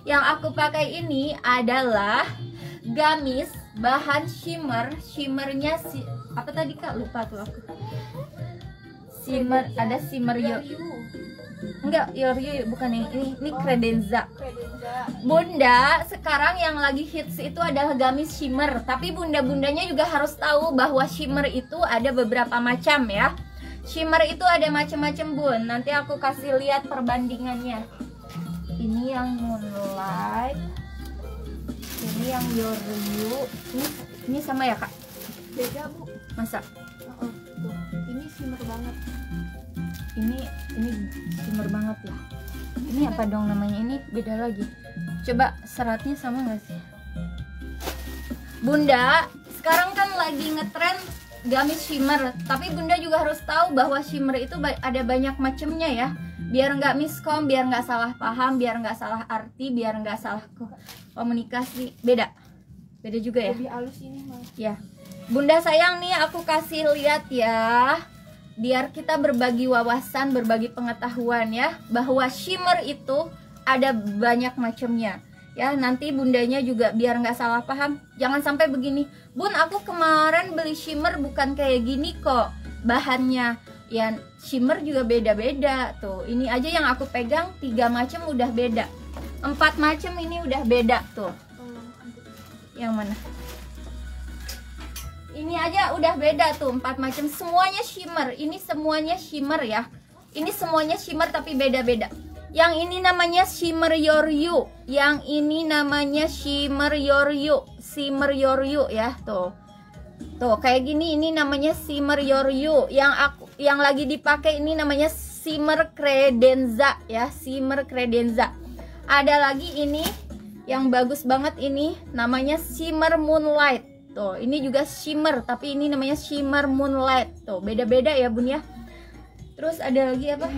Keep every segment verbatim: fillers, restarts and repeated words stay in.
Yang aku pakai ini adalah gamis bahan shimmer. Shimmernya si apa tadi Kak, lupa tuh aku. Shimmer, ada shimmer yo. Enggak, Yoryu bukan yang ini, ini credenza. Bunda, sekarang yang lagi hits itu adalah gamis shimmer. Tapi bunda-bundanya juga harus tahu bahwa shimmer itu ada beberapa macam ya. Shimmer itu ada macam-macam bun. Nanti aku kasih lihat perbandingannya. Ini yang Moonlight, ini yang Yoryu. Ini, ini sama ya Kak? Beda bu. Masa? Oh, tuh. Ini shimmer banget. Ini ini shimmer banget ya. Ini apa dong namanya? Ini beda lagi. Coba seratnya sama nggak sih? Bunda, sekarang kan lagi ngetren gamis shimmer, tapi bunda juga harus tahu bahwa shimmer itu ada banyak macamnya ya, biar nggak miskom, biar nggak salah paham, biar nggak salah arti, biar nggak salah komunikasi. Beda beda juga ya, lebih halus ini mah ya. Bunda sayang nih, aku kasih lihat ya, biar kita berbagi wawasan, berbagi pengetahuan ya, bahwa shimmer itu ada banyak macamnya ya. Nanti bundanya juga biar nggak salah paham, jangan sampai begini, bun aku kemarin beli shimmer bukan kayak gini kok bahannya. Ya shimmer juga beda-beda tuh. Ini aja yang aku pegang tiga macam udah beda, empat macam ini udah beda tuh. Yang mana? Ini aja udah beda tuh, empat macam, semuanya shimmer. Ini semuanya shimmer ya. Ini semuanya shimmer tapi beda-beda. Yang ini namanya shimmer Yoryu, yang ini namanya shimmer Yoryu, shimmer Yoryu ya, tuh. Tuh kayak gini, ini namanya shimmer Yoryu. Yang aku yang lagi dipakai ini namanya shimmer credenza ya, shimmer credenza. Ada lagi ini yang bagus banget, ini namanya shimmer Moonlight. Tuh, ini juga shimmer tapi ini namanya shimmer Moonlight. Tuh, beda-beda ya, Bun ya. Terus ada lagi apa?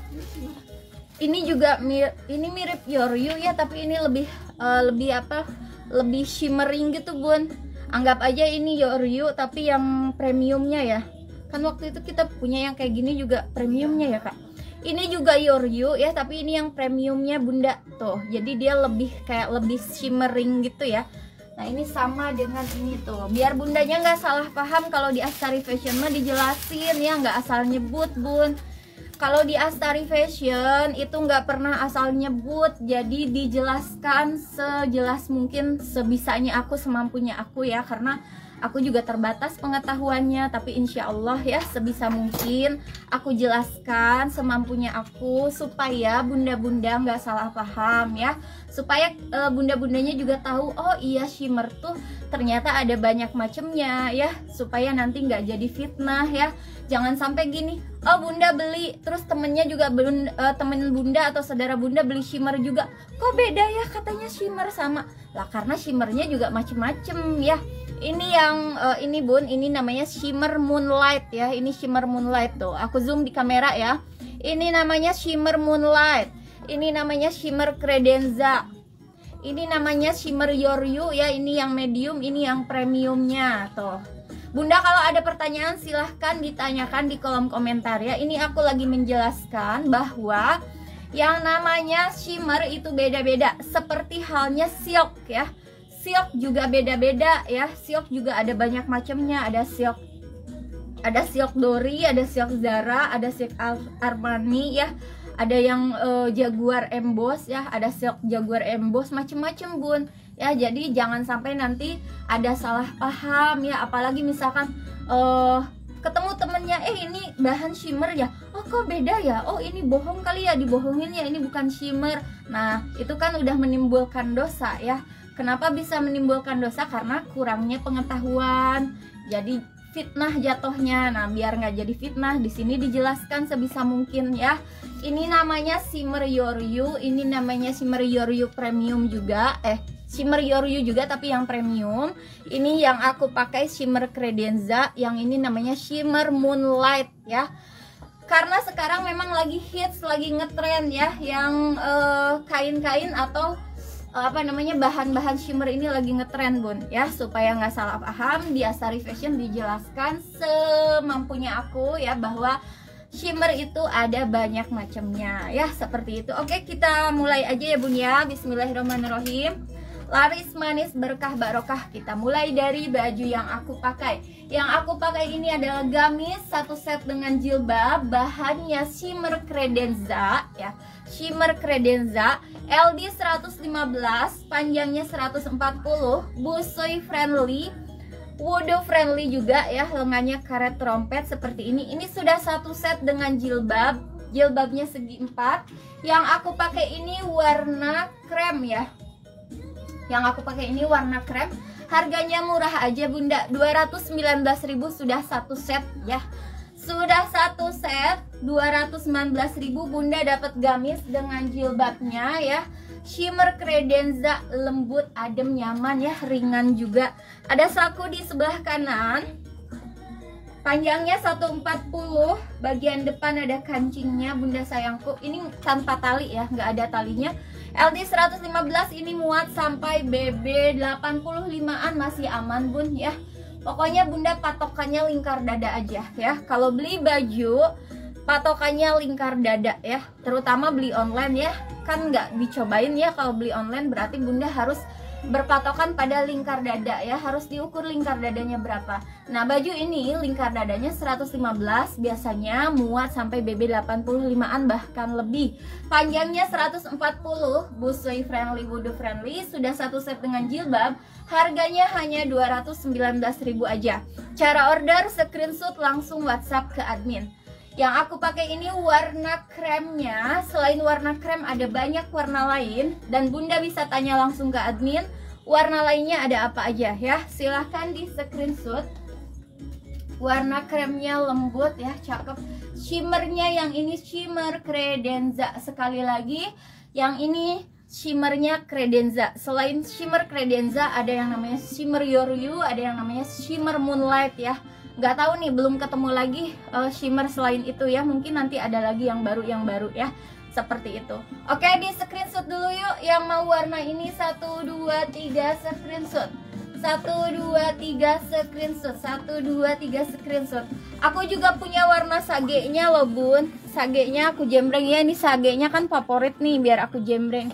Ini juga mir ini mirip Yoryu ya, tapi ini lebih uh, lebih apa? Lebih shimmering gitu, Bun. Anggap aja ini Yoryu tapi yang premiumnya ya. Kan waktu itu kita punya yang kayak gini juga premiumnya ya, Kak. Ini juga Yoryu ya, tapi ini yang premiumnya Bunda tuh. Jadi dia lebih kayak lebih shimmering gitu ya. Nah, ini sama dengan ini tuh. Biar bundanya nggak salah paham, kalau di Astari Fashion mah dijelasin ya, nggak asal nyebut, Bun. Kalau di Astari Fashion itu nggak pernah asal nyebut, jadi dijelaskan sejelas mungkin, sebisanya aku, semampunya aku ya, karena aku juga terbatas pengetahuannya. Tapi insya Allah ya, sebisa mungkin aku jelaskan semampunya aku, supaya bunda-bunda nggak salah paham ya, supaya e, bunda-bundanya juga tahu, oh iya shimmer tuh ternyata ada banyak macamnya ya, supaya nanti nggak jadi fitnah ya. Jangan sampai gini, oh bunda beli, terus temennya juga bun, uh, temen bunda atau saudara bunda beli shimmer juga, kok beda ya katanya shimmer sama lah, karena shimmernya juga macem-macem ya. Ini yang uh, ini Bun, ini namanya shimmer Moonlight ya, ini shimmer Moonlight tuh, aku zoom di kamera ya. Ini namanya shimmer Moonlight, ini namanya shimmer credenza, ini namanya shimmer Yoryu ya, ini yang medium, ini yang premiumnya tuh. Bunda kalau ada pertanyaan silahkan ditanyakan di kolom komentar ya. Ini aku lagi menjelaskan bahwa yang namanya shimmer itu beda-beda, seperti halnya silk ya. Silk juga beda-beda ya. Silk juga ada banyak macamnya, ada silk ada silk Dori, ada silk Zara, ada silk Armani ya. Ada yang uh, Jaguar emboss ya, ada silk Jaguar emboss, macem-macem Bun. Ya, jadi jangan sampai nanti ada salah paham ya, apalagi misalkan uh, ketemu temennya, eh ini bahan shimmer ya, oh kok beda ya, oh ini bohong kali ya, dibohongin ya, ini bukan shimmer. Nah itu kan udah menimbulkan dosa ya. Kenapa bisa menimbulkan dosa? Karena kurangnya pengetahuan, jadi fitnah jatuhnya. Nah biar nggak jadi fitnah, di sini dijelaskan sebisa mungkin ya. Ini namanya shimmer Yoryu, ini namanya shimmer Yoryu premium juga, eh shimmer Yoryu juga tapi yang premium. Ini yang aku pakai shimmer credenza, yang ini namanya shimmer Moonlight ya. Karena sekarang memang lagi hits, lagi ngetrend ya, yang kain-kain uh, atau uh, apa namanya bahan-bahan shimmer ini lagi ngetrend Bun ya. Supaya nggak salah paham, di Astari Fashion dijelaskan semampunya aku ya, bahwa Shimmer itu ada banyak macamnya ya, seperti itu. Oke, kita mulai aja ya Bun ya. Bismillahirrahmanirrahim. Laris manis berkah barokah. Kita mulai dari baju yang aku pakai. Yang aku pakai ini adalah gamis satu set dengan jilbab. Bahannya shimmer credenza ya. Shimmer credenza L D seratus lima belas, panjangnya seratus empat puluh, busui friendly, wudhu friendly juga ya, lengannya karet trompet seperti ini. Ini sudah satu set dengan jilbab, jilbabnya segi empat. Yang aku pakai ini warna krem ya. Yang aku pakai ini warna krem. Harganya murah aja Bunda, dua ratus sembilan belas ribu sudah satu set ya. Sudah satu set dua ratus sembilan belas ribu Bunda dapat gamis dengan jilbabnya ya. Shimmer credenza lembut, adem, nyaman ya, ringan juga. Ada saku di sebelah kanan. Panjangnya seratus empat puluh, bagian depan ada kancingnya Bunda sayangku. Ini tanpa tali ya, nggak ada talinya. L D seratus lima belas ini muat sampai B B delapan puluh limaan, masih aman Bun ya. Pokoknya Bunda patokannya lingkar dada aja ya. Kalau beli baju patokannya lingkar dada ya. Terutama beli online ya. Kan nggak dicobain ya, kalau beli online berarti Bunda harus berpatokan pada lingkar dada ya. Harus diukur lingkar dadanya berapa. Nah baju ini lingkar dadanya seratus lima belas, biasanya muat sampai B B delapan puluh limaan bahkan lebih. Panjangnya seratus empat puluh, busui friendly, wudhu friendly. Sudah satu set dengan jilbab. Harganya hanya dua ratus sembilan belas ribu aja. Cara order screenshot langsung WhatsApp ke admin. Yang aku pakai ini warna kremnya. Selain warna krem ada banyak warna lain, dan Bunda bisa tanya langsung ke admin warna lainnya ada apa aja ya. Silahkan di screenshot. Warna kremnya lembut ya, cakep. Shimmernya yang ini shimmer credenza. Sekali lagi, yang ini shimmernya credenza. Selain shimmer credenza ada yang namanya shimmer your you, ada yang namanya shimmer moonlight ya. Nggak tahu nih, belum ketemu lagi uh, shimmer selain itu ya. Mungkin nanti ada lagi yang baru yang baru ya, seperti itu. Oke, di screenshot dulu yuk yang mau warna ini. Satu dua tiga screenshot. Satu dua tiga screenshot. Satu dua tiga screenshot. Aku juga punya warna sagenya loh Bun. Sagenya aku jembreng ya. Ini sagenya kan favorit nih, biar aku jembreng.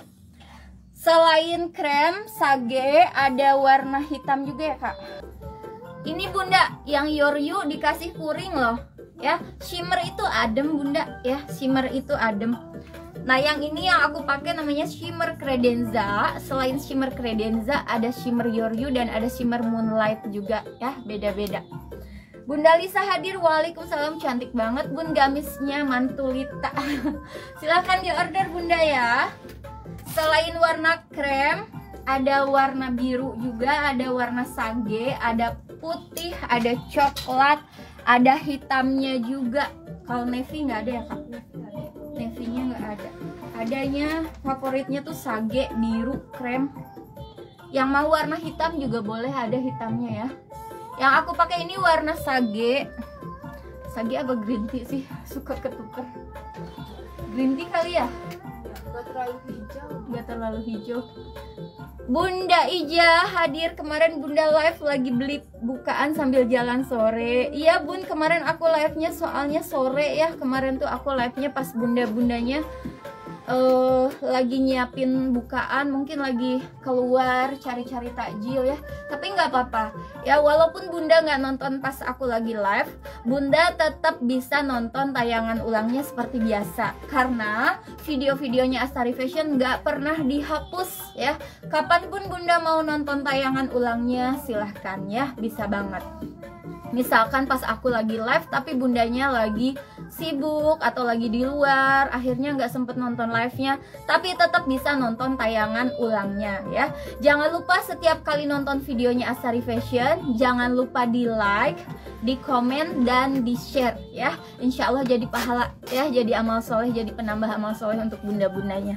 Selain krem, sage ada warna hitam juga ya Kak. Ini Bunda, yang your you dikasih puring loh ya. Shimmer itu adem Bunda ya, shimmer itu adem. Nah yang ini yang aku pakai namanya shimmer credenza. Selain shimmer credenza ada shimmer your you dan ada shimmer moonlight juga ya, beda-beda. Bunda Lisa hadir, waalaikumsalam, cantik banget Bun gamisnya, mantulita. Silahkan di order Bunda ya. Selain warna krem, ada warna biru juga, ada warna sage, ada putih, ada coklat, ada hitamnya juga. Kalau navy nggak ada ya Kak? Navy-nya nggak ada. Adanya favoritnya tuh sage, biru, krem. Yang mau warna hitam juga boleh, ada hitamnya ya. Yang aku pakai ini warna sage. Sage apa green tea sih? Suka ketuker. Green tea kali ya? Gak terlalu hijau. Gak terlalu hijau. Bunda Ija hadir, kemarin Bunda live lagi beli bukaan sambil jalan sore. Iya Bun, kemarin aku live-nya soalnya sore ya. Kemarin tuh aku live-nya pas bunda-bundanya uh, lagi nyiapin bukaan, mungkin lagi keluar cari-cari takjil ya. Tapi nggak apa-apa ya, walaupun Bunda nggak nonton pas aku lagi live, Bunda tetap bisa nonton tayangan ulangnya seperti biasa. Karena video-videonya Astari Fashion nggak pernah dihapus ya. Kapanpun Bunda mau nonton tayangan ulangnya silahkan ya, bisa banget. Misalkan pas aku lagi live tapi bundanya lagi sibuk atau lagi di luar, akhirnya nggak sempet nonton live-nya, tapi tetap bisa nonton tayangan ulangnya ya. Jangan lupa setiap kali nonton videonya Astari Fashion, jangan lupa di like, di komen, dan di share ya. Insya Allah jadi pahala ya, jadi amal soleh, jadi penambah amal soleh untuk bunda-bundanya.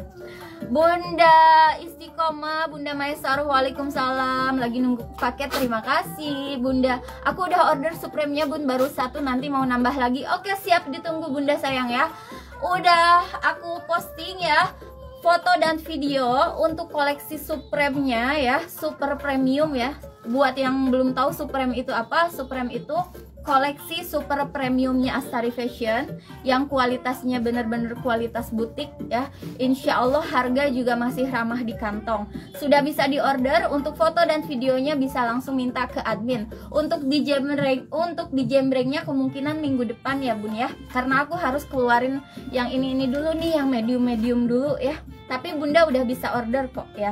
Bunda Istiqomah, Bunda Maesar, waalaikumsalam. Lagi nunggu paket, terima kasih Bunda. Aku udah order supreme-nya Bun, baru satu, nanti mau nambah lagi. Oke siap, ditunggu Bunda sayang ya. Udah aku posting ya foto dan video untuk koleksi supreme-nya ya, super premium ya. Buat yang belum tahu supreme itu apa, supreme itu koleksi super premiumnya Astari Fashion yang kualitasnya bener-bener kualitas butik ya. Insya Allah harga juga masih ramah di kantong. Sudah bisa diorder. Untuk foto dan videonya bisa langsung minta ke admin. Untuk di jembreng, untuk di jembrengnya kemungkinan minggu depan ya bun ya, karena aku harus keluarin yang ini ini dulu nih, yang medium-medium dulu ya. Tapi bunda udah bisa order kok ya.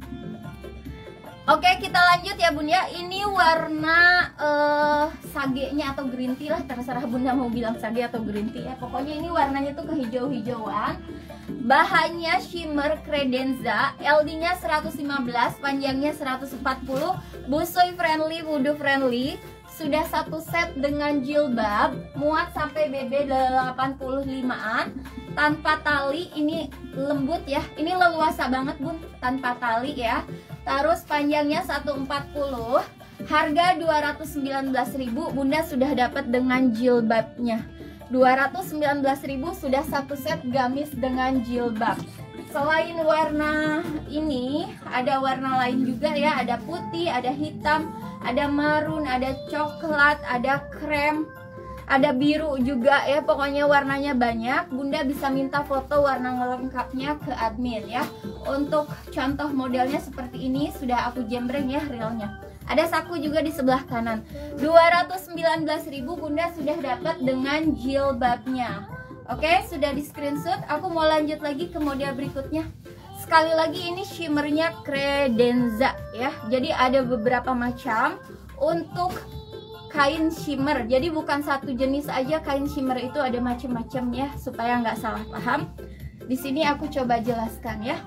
Oke, kita lanjut ya bun ya. Ini warna uh, sagenya atau green tea lah, terserah bunda mau bilang sage atau green tea ya. Pokoknya ini warnanya tuh kehijau-hijauan. Bahannya shimmer credenza, L D-nya seratus lima belas, panjangnya seratus empat puluh, busui friendly, wudhu friendly. Sudah satu set dengan jilbab, muat sampai B B delapan puluh limaan, tanpa tali. Ini lembut ya, ini leluasa banget bun, tanpa tali ya. Terus panjangnya seratus empat puluh, harga dua ratus sembilan belas ribu. Bunda sudah dapat dengan jilbabnya. dua ratus sembilan belas ribu sudah satu set gamis dengan jilbab. Selain warna ini, ada warna lain juga ya. Ada putih, ada hitam, ada marun, ada coklat, ada krem, ada biru juga ya. Pokoknya warnanya banyak. Bunda bisa minta foto warna lengkapnya ke admin ya. Untuk contoh modelnya seperti ini sudah aku jembreng ya realnya. Ada saku juga di sebelah kanan. dua ratus sembilan belas ribu bunda sudah dapat dengan jilbabnya. Oke, sudah di screenshot. Aku mau lanjut lagi ke model berikutnya. Sekali lagi ini shimmernya credenza ya. Jadi ada beberapa macam untuk kain shimmer. Jadi bukan satu jenis aja kain shimmer, itu ada macam-macam ya, supaya nggak salah paham. Di sini aku coba jelaskan ya.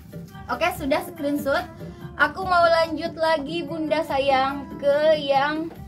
Oke, sudah screenshot. Aku mau lanjut lagi bunda sayang ke yang